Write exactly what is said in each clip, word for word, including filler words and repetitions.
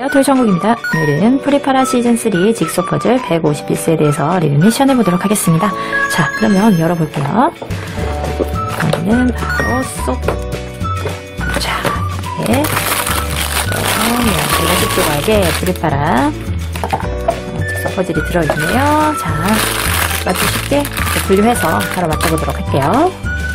안녕하세요, 토이천국입니다. 오늘은 프리파라 시즌삼 직소 퍼즐 백오십 피스에 대해서 리뷰 미션 해보도록 하겠습니다. 자, 그러면 열어볼게요. 이거는 바로 쏙. 자, 이렇게 열여섯 조각의 프리파라 직소 퍼즐이 들어있네요. 자, 아주 쉽게 분류해서 바로 맞춰보도록 할게요.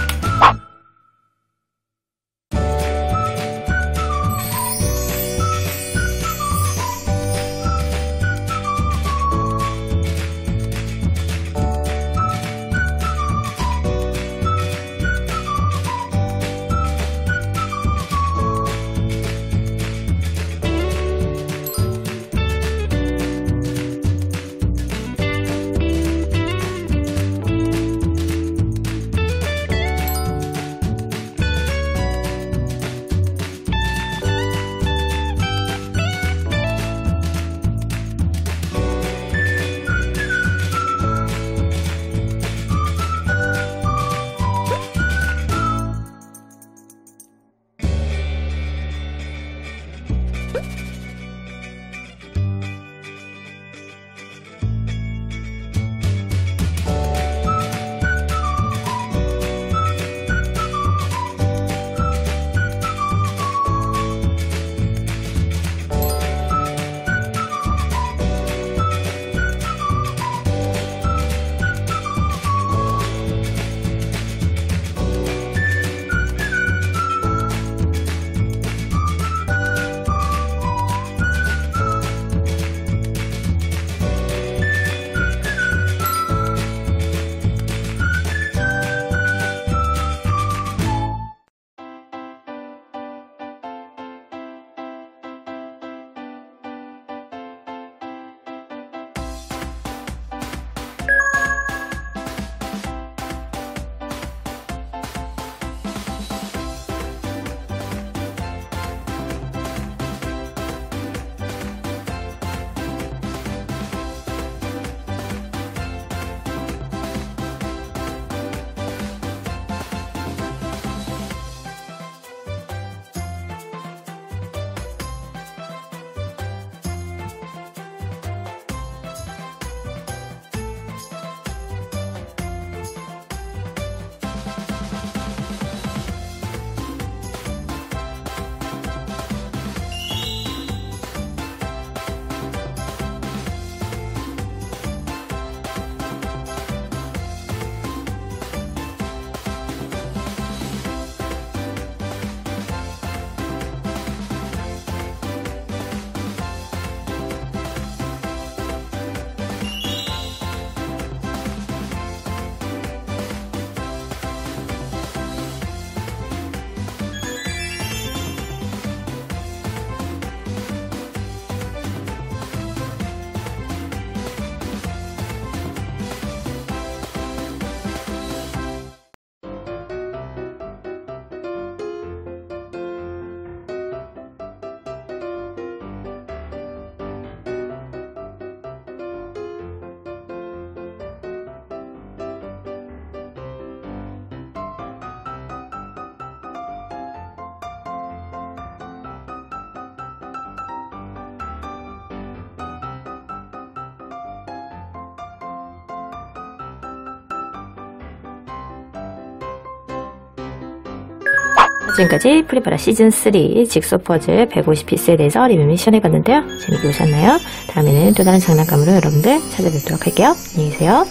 지금까지 프리파라 시즌삼 직소 퍼즐 백오십 피스에 대해서 리뷰 미션 해봤는데요. 재밌게 보셨나요? 다음에는 또 다른 장난감으로 여러분들 찾아뵙도록 할게요. 안녕히 계세요.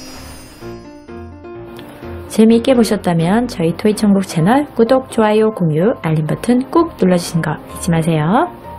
재미있게 보셨다면 저희 토이천국 채널 구독, 좋아요, 공유, 알림 버튼 꾹 눌러주시는 거 잊지 마세요.